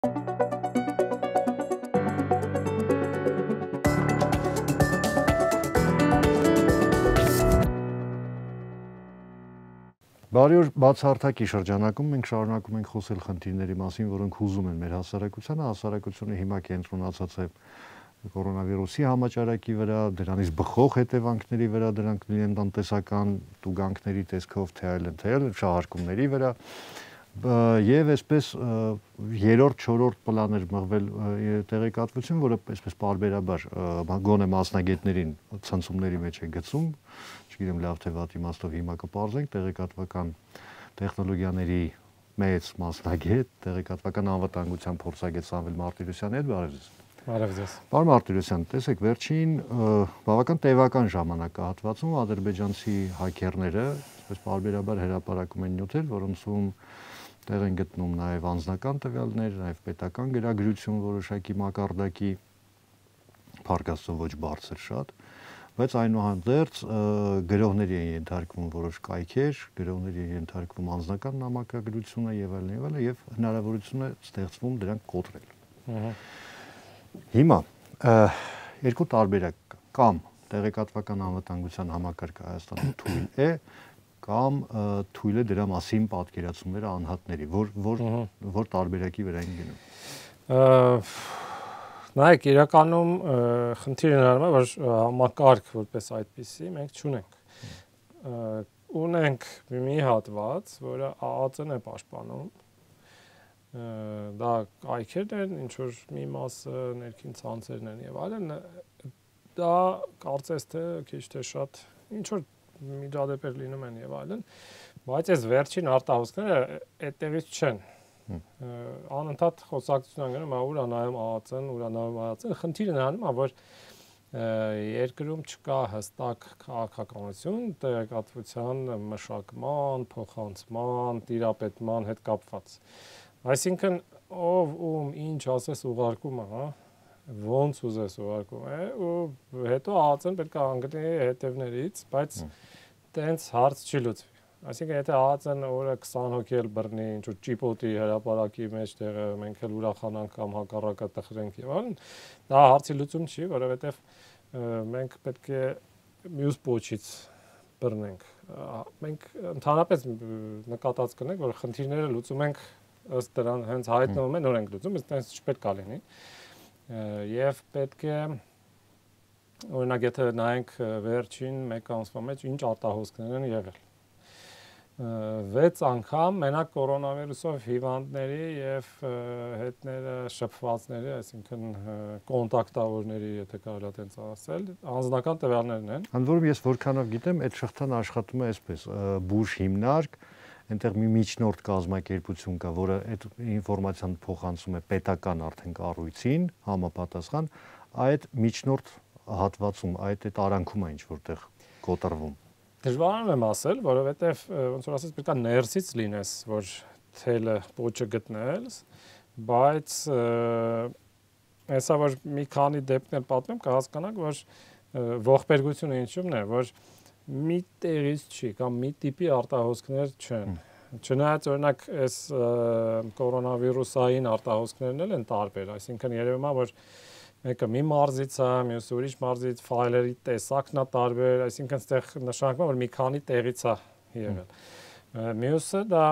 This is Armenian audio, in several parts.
Բարի օր, բացահարթակի շրջանակում մենք շարունակում ենք խոսել խնդիրների մասին, որոնք հուզում են մեր հասարակությանը, հասարակությունը հիմա կենտրոնացած է կորոնավիրուսի համաճարակի վրա, դրանից բխող հետևանքների վրա, դրանք լինեն տնտեսական տուգանքների տեսքով, թե այլն, թե այլն, շահարկումների վրա, եւ այսպես երրորդ, չորրորդ պլան էր մղվել տեղեկատվություն, որը այսպես պարբերաբար գոնե մասնագետներին ցնցումների մեջ է գցում, չգիտեմ լավ թե վատ իմաստով հիմա կպարզենք, տեղեկատվական տեխնոլոգիաների մեծ մասնագետ, տեղեկատվական անվտանգության փորձագետ Սամվել Մարտիրոսյանի հետ բարև ձեզ։ Բարև ձեզ։ Պարոն Մարտիրոսյան, տեսեք, վերջին բավական տևական ժամանակահատվածում ադրբեջանցի հաքերները այսպես պարբերաբար հրապարակում են նյութեր, որոնցում տեղ են գտնում նաև անձնական տվյալներ, նաև պետական գրագրություն որոշակի մակարդակի, փառք Աստծո ոչ բարձր շատ, բայց այնուհանդերձ գրողների են ենթարկվում որոշ կայքեր, գրողների են ենթարկվում անձնական նամակագրությունը եւ այլն եւ հնարավորություն է ստեղծվում դրանք կոտրել։ Հիմա երկու տարբերակ կա, կամ տեղեկատվական անվտանգության համակարգը Հայաստանում թույլ է, կամ թույլ է դրա մասին պատկերացումները անհատների, որ տարբերակի վրա են գնում։ Նայեք, իրականում խնդիրը նրանում է, որ համակարգ որպես այդպիսի մենք չունենք։ Ունենք մի հատված, որը ԱԱԾ-ն է պաշտպանում։ Դա կայքերն են, ինչ որ մի մասը ներքին ցանցերն են եւ այլն, դա կարծես թե քիչ թե շատ ինչ որ միջադեպեր լինում են եւ այլն, բայց այս վերջին արտահոսքները այդտեղից չեն։ Անընդհատ խոսակցություն են գնում, ուր նայում ԱԱԾ-ն, ուր նայում ԱԱԾ-ն, խնդիրը նրանում է, որ երկրում չկա հստակ քաղաքականություն տեղեկատվության մշակման, փոխանցման, տիրապետման հետ կապված։ Այսինքն ով ում ինչ ասես ուղարկում է, հա, ոնց ուզես ուղարկում է, ու հետո ԱԱԾ-ն պետք է անգնի հետևներից, բայց տենց հարց չի լուծվի։ Այսինքն եթե ԱԱԾ-ն օրը 20 հոգի էլ բռնի, ինչ որ ճիպոտի հրապարակի մեջտեղը մենք էլ ուրախանանք կամ հակառակը տխրենք եւ այլն, դա հարցի լուծում չի, որովհետեւ մենք պետք է մյուս փոչից բռնենք։ Մենք ընդհանրապես նկատած կնենք, որ խնդիրները լուծում ենք ըստ դրան հենց հայտնվում են, նոր ենք լուծում, իսկ տենց չպետք է լինի։ Եվ պետք է օրինակ եթե նայենք վերջին 1 ամսվա մեջ ինչ արտահոսքներ են եղել։ 6 անգամ մենակ կորոնավիրուսով հիվանդների եւ հետները շփվածների, այսինքն կոնտակտավորների, եթե կարելի է այդպես ասել, անձնական տվյալներն են։ Ընդ որում ես որքանով գիտեմ, այդ շղթան աշխատում է այսպես, բուժ հիմնարկ, այնտեղ մի միջնորդ կազմակերպություն կա, որը այդ ինֆորմացիան փոխանցում է պետական արդեն կառույցին, համապատասխան, այդ միջնորդ հատվածում, այդ արանքում է ինչ որտեղ կոտրվում։ Դժվար եմ ասել, որովհետև ոնց որ ասես պետք է ներսից լինես, որ թելը փոչը գտնել, բայց հեսա որ մի քանի դեպքներ պատմեմ, կհասկանաք, որ ողբերգությունը ինչու՞մն է, որ մի տեղից չի կամ մի տիպի արտահոսքներ չեն։ Չնայած օրինակ այս կորոնավիրուսային արտահոսքներն են տարբեր, այսինքն երևում է, որ մեկը մի մարզից է, մյուսը ուրիշ մարզից, ֆայլերի տեսակն է տարբեր, այսինքն այդտեղ նշանակում է, որ մի քանի տեղից է եղել։ Մյուսը դա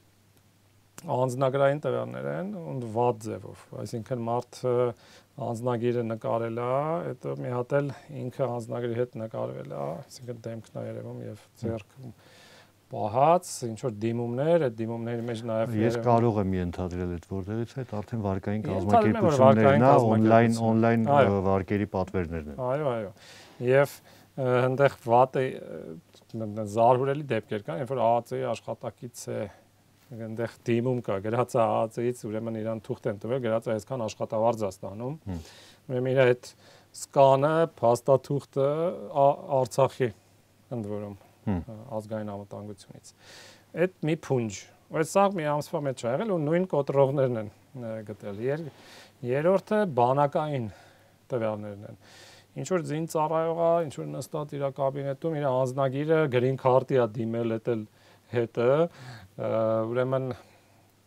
անձնագրային տվյալներ են ու վատ ձևով, այսինքն մարդը անձնագիրը նկարել է, հետո մի հատ էլ ինքը անձնագրի հետ նկարվել է, այսինքն դեմքն է երևում եւ ձեռքը պահած, ինչ որ դիմումներ, այդ դիմումների մեջ նաև ես կարող եմ ենթադրել այդ որտեղից է, արդեն վարկային կազմակերպություններն է, on-line վարկերի պատվերներն են։ Այո։ Եվ այնտեղ վատը զարհուրելի դեպքեր կան, երբ որ ԱԱԾ-ի աշխատակից է այնտեղ դիմում կա, գրած է ԱԱԾ-ից, ուրեմն իրան թուղթ են տվել, գրած է այսքան աշխատավարձ է ստանում։ Ուրեմն իր այդ սկանը, փաստաթուղթը Արցախի ընդ որում ազգային անվտանգությունից։ Այդ մի փունջ, այդ սա մի ամսվա մեջ է եղել ու նույն կոտրողներն են գտել։ Երրորդը բանակային տվյալներն են։ Ինչ որ ձին ծառայող է, ինչ որ նստած իր կաբինետում, իր անձնագիրը գրին քարտի է դիմել, էտել հետը, ուրեմն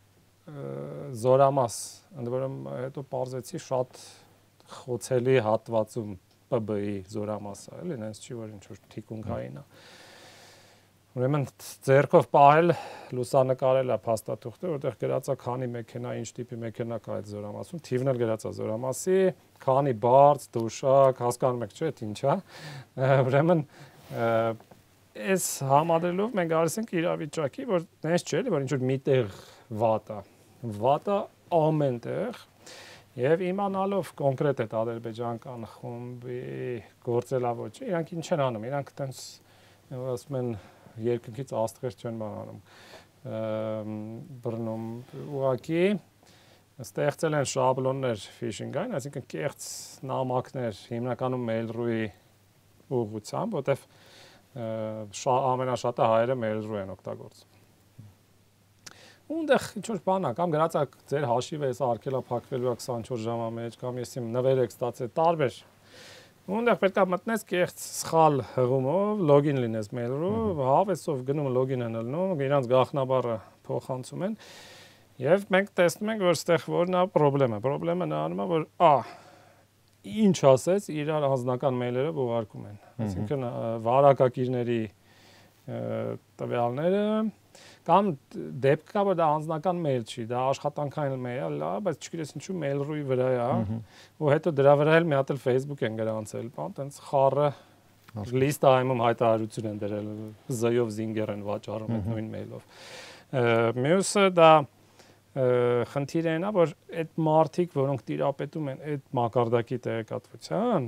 զորամաս, ընդ որում հետո պարզեցի շատ խոցելի հատվածում ՊԲ-ի զորամասը, էլի, նենց չի որ ինչ որ թիկունքային է։ Ուրեմն ձեռքով պահել, լուսանկարել է փաստաթուղթը, որտեղ գրած է քանի մեքենա, ինչ տիպի մեքենա կա այդ զորամասում, թիվն էլ գրած է զորամասի, քանի բարձ, դուշակ, հասկանում եք, չէ՞, դա ինչ է։ Ուրեմն այս համադրելով մենք գալիս ենք իրավիճակի, որ նենց չէ, որ ինչ որ միտեղ վատա ամեն տեղ եւ իմանալով կոնկրետ այդ ադրբեջանական խումբի գործելավոճը, իրանք ինչ են անում, իրանք տենց ասում են երկնքից աստղեր չեն բանանում, բռնում, ուղղակի ստեղծել են շաբլոններ phishing-ային, այսինքն կեղծ նամակներ հիմնականում Mail.ru-ի ուղղությամբ, որտեվ ամենաշատը հայերը Mail.ru են օգտագործում։ Ունդեղ ինչ-որ բան է, կամ գրած է ձեր հաշիվը էս արգելափակվելու է 24 ժամվա մեջ, կամ ես իմ նվեր եք ստացել, տարբեր։ Ունդեղ պետք է մտնես կեղծ սխալ հղումով, լոգին լինես Mail.ru, հավեսով գնում լոգին են ելնում, իրանց գաղտնաբառը փոխանցում են, եւ մենք տեսնում ենք, որ այստեղ որն է խնդրեմը։ Խնդրեմը նրանում է, որ ինչ ասես, իրար անձնական մեյլերը ուղարկում են։ Այսինքն վարակակիրների տվյալները կամ դեպք կա, որ դա անձնական մեյլ չի, դա աշխատանքային մեյլ է, բայց չգիտես ինչու Mail.ru-ի վրա է, ու հետո դրա վրա էլ մի հատ էլ Facebook են գրանցել, բան, տենց խառը լիստայում հայտարարություն են դրել, Z-ով զինգեր են վաճառում այդ նույն մեյլով։ Մյուսը դա խնդիրը նա, որ այդ մարդիկ, որոնք տիրապետում են այդ մակարդակի տեղեկատվության,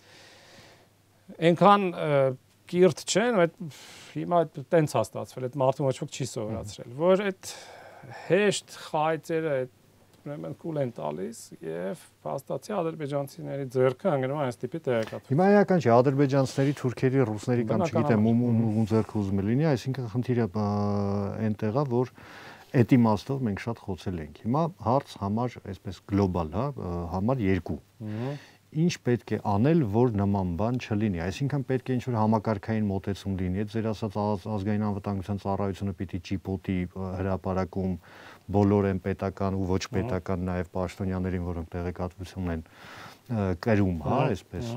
այնքան կիրթ չեն, այդ հիմա տենց է ստացվել, այդ մարդը ոչ ոք չի սովորացրել, որ այդ հեշտ խայծերը ուրեմն կուլ են տալիս եւ փաստացի ադրբեջանցիների ձեռքը ընկնում է այս տիպի տեղեկատվություն։ Հիմա էական չէ, ադրբեջանցիների, թուրքերի, ռուսների կամ չգիտեմ ում ձեռքը ուզում է լինի, այսինքն խնդիրը այնտեղ է, որ այդ իմաստով մենք շատ խոցել ենք։ Հիմա հարց համար, այսպես գլոբալ, հա, համար 2։ Ինչ պետք է անել, որ նման բան չլինի, այսինքն պետք է ինչ-որ համակարգային մոտեցում լինի, այդ ձեր ասած ազգային անվտանգության ծառայությունը պիտի ճիպոտի հրապարակում բոլոր են պետական ու ոչ պետական նաև պաշտոնյաներին, որոնք տեղեկատվություն են կրում, հա, այսպես,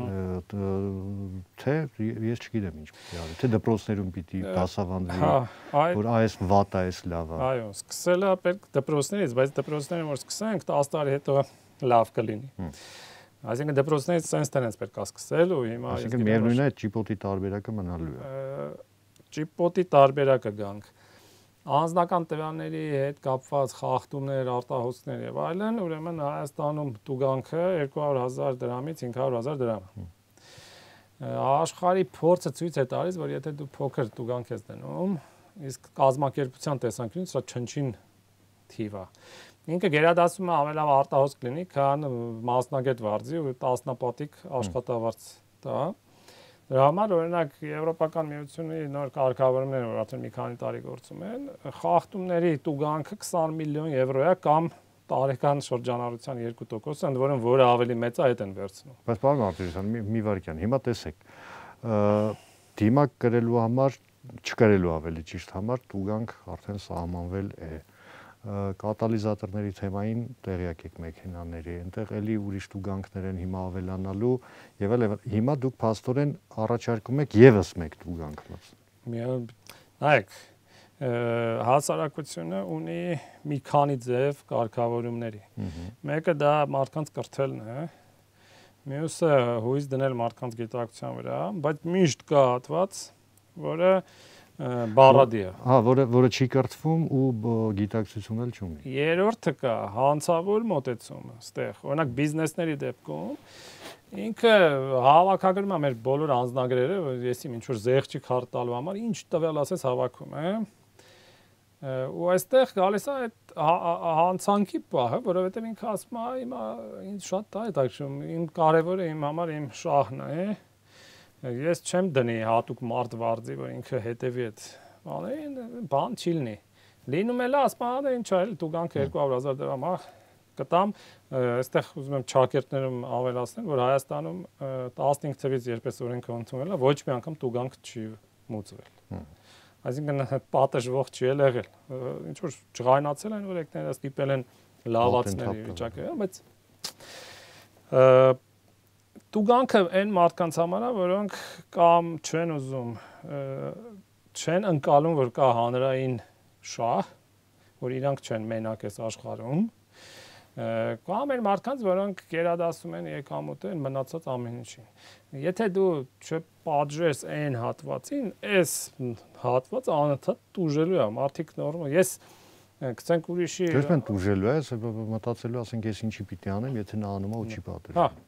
թե ես չգիտեմ ինչ պիտի արի, թե դպրոցներում պիտի դասավանդվի, որ այս վատ է, այս լավ է։ Այո, սկսելը պետք դպրոցներից, բայց դպրոցները որ սկսենք, 10 տարի հետո լավ կլինի։ Այսինքն դպրոցներից sense tenants պետք է սկսել ու հիմա այսինքն միևնույն է ճիպոտի տարբերակը մնալու է։ Ճիպոտի տարբերակը գանք։ Անձնական տվյալների հետ կապված խախտումներ, արտահոսքներ եւ այլն, ուրեմն Հայաստանում տուգանքը 200,000 դրամից 500,000 դրամ է։ Աշխարհի փորձը ցույց է տալիս, որ եթե դու փոքր տուգանք ես դնում, իսկ կազմակերպության տեսանկյունից սա չնչին թիվ է։ Ինքը գերադասում է ամենալավ արտահոսք լինի, քան մասնագետ վարձի ու տասնապատիկ աշխատավարձ տա։ Դրա համար օրինակ Եվրոպական միությունի նոր կարգավորումները, որ արդեն մի քանի տարի գործում են, խախտումների տուգանքը 20 միլիոն եվրո է կամ տարեկան շրջանառության 2%, ընդ որում որը ավելի մեծ է, այդ են վերցնում։ Բայց պարոն Մարտիրոսյան, մի վարքյան, հիմա տեսեք, դիմակ կրելու համար, չկրելու ավելի ճիշտ համար տուգանք արդեն սահմանվել է։ Կատալիզատորների թեմային տեղյակ եք մեքենաների, այնտեղ էլի ուրիշ տուգանքներ են հիմա ավելանալու եւ այլ հիմա դուք փաստորեն առաջարկում եք եւս մեկ տուգանք լցնել։ Նայեք, հասարակությունը ունի մի քանի ձև կարգավորումների։ Մեկը դա մարդկանց կրթելն է, մյուսը հույս դնել մարդկանց գիտակցության վրա, բայց միշտ կա հատված, որը բառադի է։ Հա, որը չի կրթվում ու գիտակցություն էլ չունի։ Երրորդը կա հանցավոր մոտեցումը, այստեղ, օրինակ բիզնեսների դեպքում ինքը հավաքագրում է մեր բոլոր անձնագրերը, ես իմ ինչ-որ զեղչի քարտ տալու համար ինչ տվյալ ասես հավաքում է։ Ու այստեղ գալիս է այդ հանցանքի պահը, որովհետև ինքը ասում է, հիմա ինձ շատ է հետաքրքրում, իմ կարևորը իմ համար իմ շահն է։ Ես չեմ դնի հատուկ մարդ վարձի, որ ինքը հետևի այդ բաներին, բան չի լինի։ Լինում էլ ասում է, ինչ է, տուգանքը 200,000 դրամ է, կտամ, այստեղ ուզում եմ ճակերտներում ավելացնել, որ Հայաստանում 15 թվականից երբ էս օրենքը ընդունվել է, ոչ մի անգամ տուգանք չի մուծվել։ Այսինքն պատժվող չի եղել։ Ինչ որ ջղայնացել են օրենքները, ստիպել են լավացնել վիճակը, բայց տուգանքը այն մարդկանց համար է, որոնք կամ չեն ուզում, չեն ընկալում, որ կա հանրային շահ, որ իրանք չեն մենակ այս աշխարհում, կամ այն մարդկանց, որոնք գերադասում են եկամուտը մնացած ամեն ինչին։ Եթե դու չպատժես այն հատվածին, այս հատվածը անընդհատ տուժելու է, մարդիկ նորմալ։ Ես գցենք ուրիշի Դες մեն տուժելու է, մտածելու ասենք ես ինչի պիտի անեմ, եթե նա անում է ու չի պատժում։ Հա։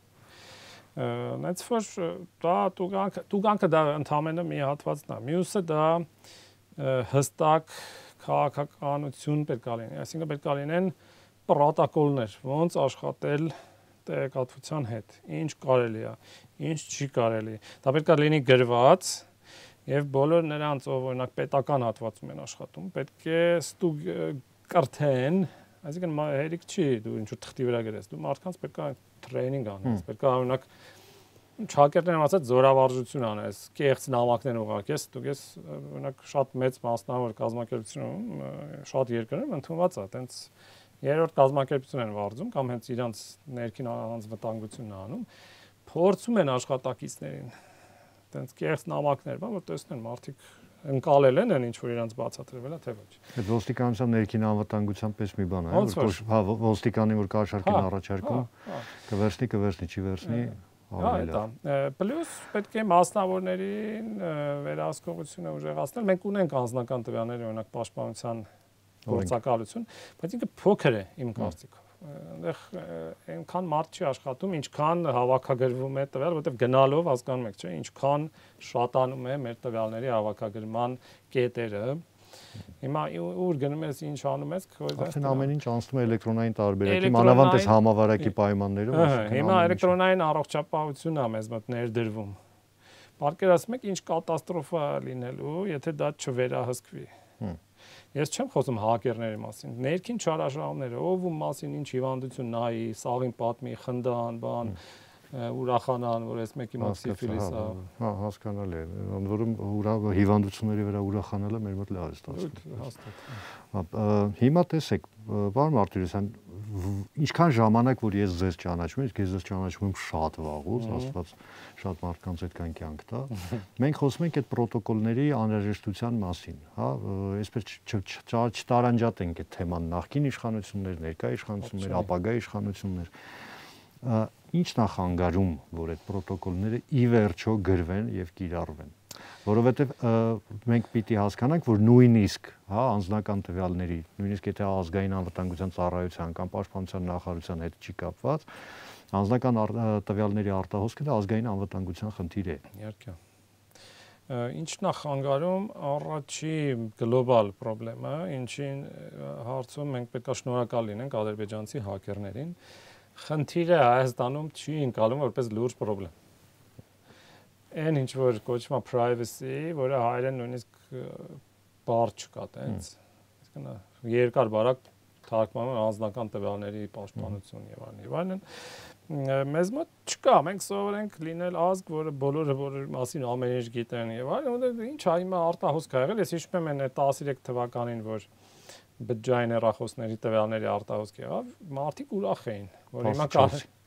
Նայած որ դա տուգանքը դա ընդհանրապես մի հատվածն է։ Մյուսը դա հստակ քաղաքականություն պետք է լինի, այսինքն պետք է լինեն պրոտոկոլներ, ոնց աշխատել տեղեկատվության հետ, ինչ կարելի է, ինչ չի կարելի։ Դա պետք է լինի գրված եւ բոլոր նրանց, ով օրինակ պետական հատվածում են աշխատում, պետք է ստուգ կրթեն, այսինքն հերիք չի դու ինչ որ թղթի վրա գրես, դու մարդկանց պետք է տրեյնինգ անես, պետք է օրինակ Չակերտներն ասած զորավարժություն անես, կեղծ նամակներ ուղարկես, դուք ես օրինակ շատ մեծ մասնավոր կազմակերպությունում, շատ երկրներում ընդունված է, տենց երրորդ կազմակերպություն են վարձում կամ հենց իրանց ներքին առանց վտանգությունն անում, փորձում են աշխատակիցներին, տենց կեղծ նամակներ, որ տեսնեն մարդիկ ընկալել են ինչ որ իրանց բացատրվել է թե ոչ։ Այդ ոստիկանության ներքին անվտանգության պես մի բան է, որ ոստիկանին որ կաշառքին առաջարկում, կվերցնի, չի վերցնի։ Հա, դա։ Պլյուս պետք է մասնավորներին վերահսկողությունը ուժեղացնել։ Մենք ունենք անձնական տվյալներ, օրինակ պաշտպանության գործակալություն, բայց ինքը փոքր է իմ կարծիքով։ Այնտեղ այնքան մարդ չի աշխատում, ինչքան հավաքագրվում է տվյալ, որտեղ գնալով հասկանում եք, չէ՞, ինչքան շատանում է մեր տվյալների հավաքագրման կետերը։ Հիմա ուր գնում ես, ինչ անում ես, արդեն ամեն ինչ անցնում է էլեկտրոնային տարբերակի, մանավանդ այս համավարակի պայմաններում։ Հիմա էլեկտրոնային առողջապահությունն է մեզ մոտ ներդրվում։ Պատկերացնում եք, ինչ կատաստրոֆա լինելու, եթե դա չվերահսկվի։ Ես չեմ խոսում հակերների մասին, ներքին չարաշահումները, ով ում մասին ինչ հիվանդություն նայի, սաղին պատմի, խնդան, բան, ուրախանան, որ այս մեկի մոտ սիֆիլիս է։ Հա, հասկանալի է, ընդ որում հիվանդությունների վրա ուրախանալը մեր մոտ լավ է ստացվում։ Հաստատ։ Հիմա տեսեք, պարոն Մարտիրոսյան, ինչքան ժամանակ որ ես ձեզ ճանաչում եմ, ես ձեզ ճանաչում եմ շատ վաղուց, Աստված շատ մարդկանց այդքան կյանք տա։ Մենք խոսում ենք այդ պրոտոկոլների անհրաժեշտության մասին, հա, այսպես չտարանջատենք այդ թեման նախկին իշխանություններ, ներկա իշխանություններ, ապագա իշխանություններ։ Ինչ նախանգարում, որ այդ պրոտոկոլները ի վերջո գրվեն եւ կիրառվեն, որովհետեւ մենք պիտի հասկանանք, որ նույնիսկ, հա, անձնական տվյալների, նույնիսկ եթե ազգային անվտանգության ծառայության կամ պաշտպանության նախարարության հետ չի կապված, անձնական տվյալների արտահոսքը դա ազգային անվտանգության խնդիր է։ Իհարկե։ Ինչ նախանգարում առաջի գլոբալ խնդրեմը, ինչին հարցում մենք պետք է շնորհակալ լինենք ադրբեջանցի հակերներին, խնդիրը Հայաստանում չի ընկալում որպես լուրջ խնդրեմ։ Այն ինչ որ կոչվում է privacy, որը հայերեն նույնիսկ բառ չկա տենց, այսինքն երկար բարակ թարգմանում անձնական տվյալների պաշտպանություն եւ այլն, մեզ մոտ չկա, մենք սովորենք լինել ազգ, որը բոլորը մասին ամեն ինչ գիտեն եւ այլն, ինչ է հիմա արտահոսք ա եղել, ես հիշում եմ 13 թվականին, որ բջջային հեռախոսների տվյալների արտահոսք եղավ, մարդիկ ուրախ էին, որ հիմա կա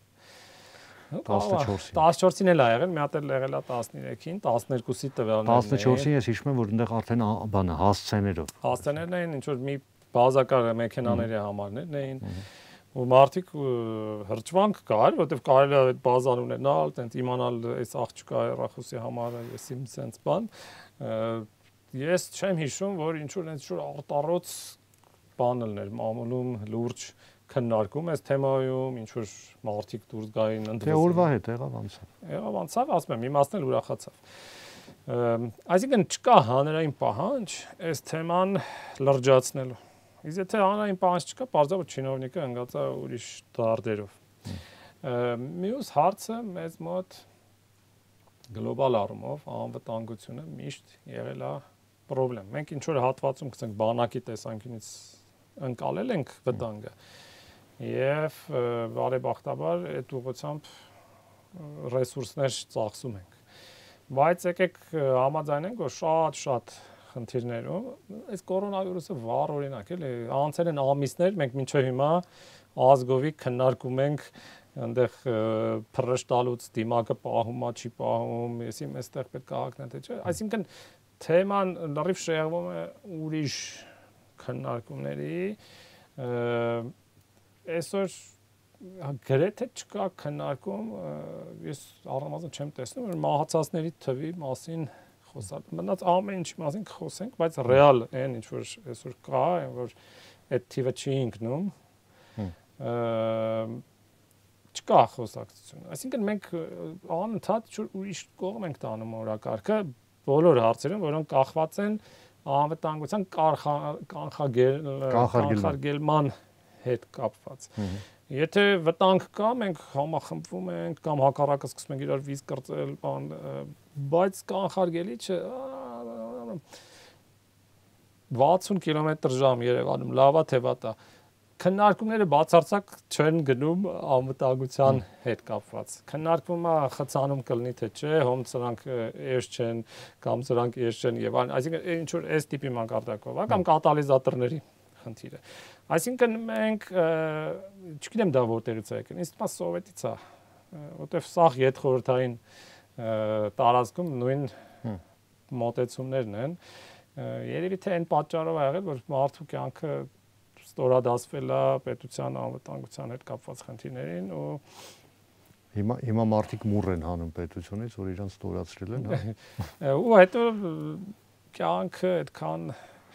14-ին էլ ա եղել, մի հատ էլ եղել է 13-ին, 12-ի տվյալներն 14-ին ես հիշում եմ, որ այնտեղ արդեն բանը հասցեներով։ Հասցեներն էին, ինչ որ մի բազակար մեքենաների համարներն էին, ու մարդիկ հրճվանք կար, որտեվ կարելի է այդ բազան ունենալ, տենց իմանալ այս աղջկա հեռախոսի համարը, ես իմ sense բան։ Ես չեմ հիշում, որ ինչ որ այնց արտառոց բան լներ, մամուլում լուրջ քննարկում այս թեմայում, ինչ որ մարդիկ դուրս գային ընդվզին։ Դե օրվա հետ եղավ անցավ։ Եղավ անցավ, ասում եմ, իմաստն էլ ուրախացավ։ Այսինքն չկա հանրային պահանջ այս թեման լրջացնելու։ Իսկ եթե հանրային պահանջ չկա, բարձրաբար չինովնիկը ընկած է ուրիշ դարդերով։ Մյուս հարցը մեզ մոտ գլոբալ առումով անվտանգությունը միշտ եղել է խնդրեմ։ Մենք ինչ որ հատվածում գցենք բանակի տեսանկյունից ընկալել ենք վտանգը եւ բարեբախտաբար այդ ուղղությամբ ռեսուրսներ ծախսում ենք։ Բայց եկեք համաձայնենք, որ շատ խնդիրներում, այս կորոնավիրուսը վառ օրինակ էլի, անցել են ամիսներ, մենք մինչև հիմա ազգովի քննարկում ենք այնտեղ փռշտալուց դիմակը պահում է, չի պահում, եսի մեստեղ պետք է հակնա թե չէ, այսինքն թեման լրիվ շեղվում է ուրիշ քննարկումների, այսօր գրեթե չկա քննարկում, ես առնվազն չեմ տեսնում, որ մահացածների թվի մասին խոսալ, մնաց ամեն ինչի մասին խոսենք, բայց ռեալ այն ինչ որ այսօր կա, որ այդ թիվը չի ընկնում, չկա խոսակցություն։ Այսինքն մենք անընդհատ ուրիշ կողմ ենք տանում օրակարգը բոլոր հարցերում, որոնք կախված են անվտանգության կանխարգելման հետ կապված։ Եթե վտանգ կա, մենք համախմբվում ենք կամ հակառակը սկսում ենք իրար վիզ կրծել, բայց կանխարգելիչը 60 կմ/ժ Երևանում լավա թե վատա։ Քննարկումները բացարձակ չեն գնում անվտանգության հետ կապված։ Քննարկվում է խցանում կլինի թե չէ, հոմ սրանք էջ չեն կամ սրանք էջ չեն եւ այլն։ Այսինքն ինչ որ այս տիպի մակարդակով, կամ կատալիզատորների խնդիրը։ Այսինքն մենք չգիտեմ դա որտեղից է եկել, ինձ թվում է սովետից է, որտեվ սաղ յետխորհրդային տարածքում նույն մոտեցումներն են։ Երևի թե այն պատճառով է եղել, որ մարդու կյանքը ստորադասվել է պետության անվտանգության հետ կապված խնդիրներին ու հիմա մարդիկ մուռ են հանում պետությունից, որ իրանց ստորացրել են, հա։ Ու հետո կյանքը այդքան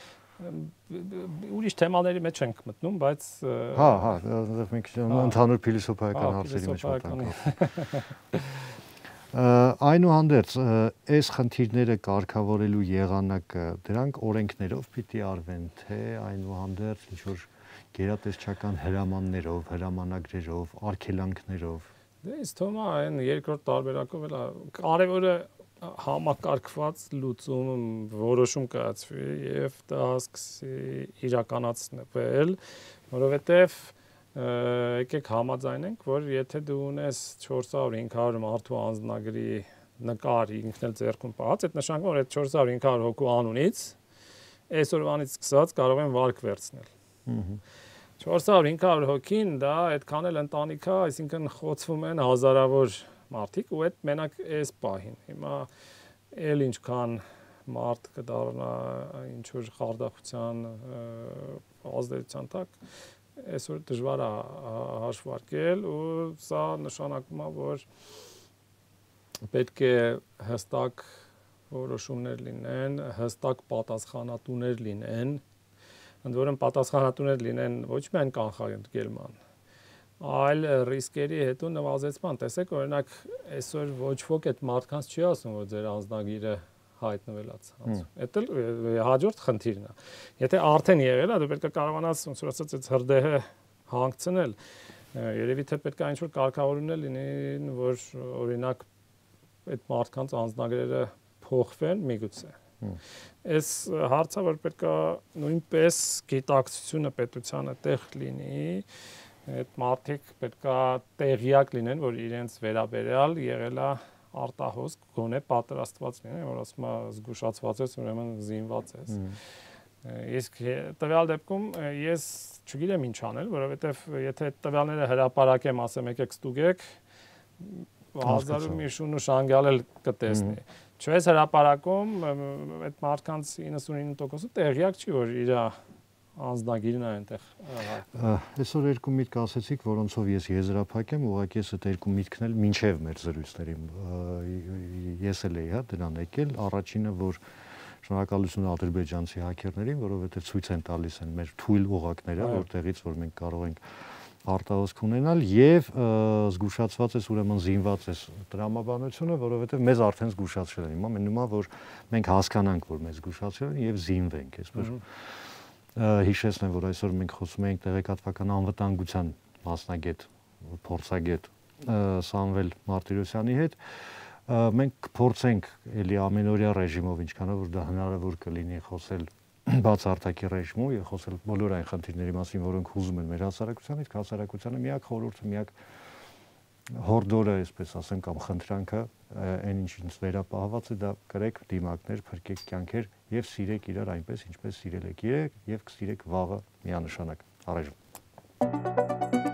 ուրիշ թեմաների մեջ ենք մտնում, բայց հա, մենք ընդհանուր փիլիսոփայական հարցերի մեջ մտանք։ Այնուհանդերձ, այս խնդիրները կարգավորելու եղանակը դրանք օրենքներով պիտի արվեն, թե այնուհանդերձ ինչ որ գերատեսչական հրամաններով, հրամանագրերով, արգելանքներով։ Դե ինձ թվում է այն երկրորդ տարբերակով էլ կարևորը համակարգված լուծում որոշում կայացվի եւ դա սկսի իրականացնել, որովհետեւ եկեք համաձայնենք, որ եթե դու ունես 400-500 մարդու անձնագրի նկար ինքն էլ ձեռքում պահած, այդ նշանակում որ այդ 400-500 հոգու անունից այսօրվանից սկսած կարող են վարկ վերցնել։ 400-500 հոգին դա այդքան էլ ընտանիք է, այսինքն խոցվում են հազարավոր մարդիկ ու այդ մենակ այս պահին։ Հիմա էլ ինչքան մարդ կդառնա ինչ որ խարդախության ազդեցության տակ այսօր դժվար է հաշվարկել ու սա նշանակում է որ պետք է հստակ որոշումներ լինեն, հստակ պատասխանատուներ լինեն, ընդ որում պատասխանատուներ լինեն ոչ միայն կանխարգելման, այլ ռիսկերի հետո նվազեցման։ Տեսեք, օրինակ, այսօր ոչ ոք այդ մարդկանց չի ասում, որ ձեր անձնագիրը հայտնվել է ցանցում։ Դա էլ հաջորդ խնդիրն է։ Եթե արդեն եղել է, դու պետք է կարողանաս ոնց որ ասած այդ հրդեհը հանգցնել։ Երևի թե պետք է ինչ-որ կարգավորումներ լինեն, որ օրինակ այդ մարդկանց անձնագրերը փոխվեն միգուցե։ Այս հարցը որ պետք է նույնպես գիտակցությունը պետությանը տեղ լինի, այդ մարդիկ պետք է տեղյակ լինեն, որ իրենց վերաբերյալ եղել է արտահոսք, գոնե պատրաստված լինեն, որ ասում է զգուշացված ես, ուրեմն զինված ես։ Իսկ տվյալ դեպքում ես չգիտեմ ինչ անել, որովհետև եթե տվյալները հրապարակեմ, ասեմ եկեք ստուգեք, հազարում մի շուն ու շանգալ էլ կտեսնի։ Չես հրապարակում, այդ մարդկանց 99%-ը տեղյակ չի, որ իր անձնագիրն է այնտեղ։ Այսօր երկու միտք ասեցիք, որոնցով ես եզրափակեմ, ուղղակի ես այդ երկու միտքն էլ մինչև մեր զրույցների ես էլ էի, հա, դրան եկել, առաջինը, որ շնորհակալություն ադրբեջանցի հաքերներին, որովհետև ցույց են տալիս են մեր թույլ օղակները, որտեղից որ մենք կարող ենք արտահոսք ունենալ եւ զգուշացված ես ուրեմն զինված ես տրամաբանությունը, որովհետեւ մեզ արդեն զգուշացրել են։ Հիմա մնում է որ մենք հասկանանք, որ մեզ զգուշացրել են եւ զինվենք, այսպես հիշեցնեմ, որ այսօր մենք խոսում ենք տեղեկատվական անվտանգության մասնագետ, փորձագետ Սամվել Մարտիրոսյանի հետ, մենք փորձենք էլի ամենօրյա ռեժիմով ինչքանով որ դա հնարավոր կլինի խոսել բացարձակի ռեժիմով եւ խոսել բոլոր այն խնդիրների մասին, որոնք հուզում են մեր հասարակությանը, իսկ հասարակությանը միակ խորհուրդը, միակ հորդորը, այսպես ասեմ, կամ խնդրանքը այն ինչից վերապահված է, դա կրեք դիմակներ, փրկեք կյանքեր եւ սիրեք իրար այնպես, ինչպես սիրել եք երեք եւ կսիրեք վաղը միանշանակ։ Առայժմ